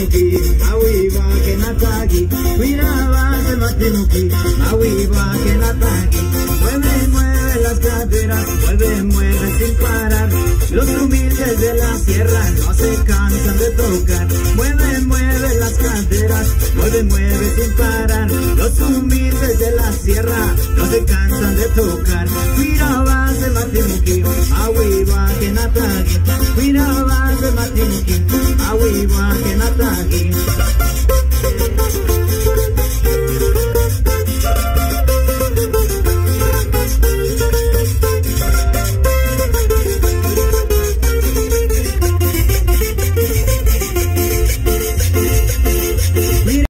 matimuki, awiwa que natagi, cuidaba de matimuki, awiwa que natagi. Mueve, mueve las caderas, mueve, mueve sin parar. Los humildes de la sierra no se cansan de tocar. Mueve, mueve las caderas, mueve, mueve sin parar. Los humildes de la sierra no se cansan de tocar. Cuidaba de matimuki, awiwa que natagi, cuidaba de matimuki, awiwa que natagi.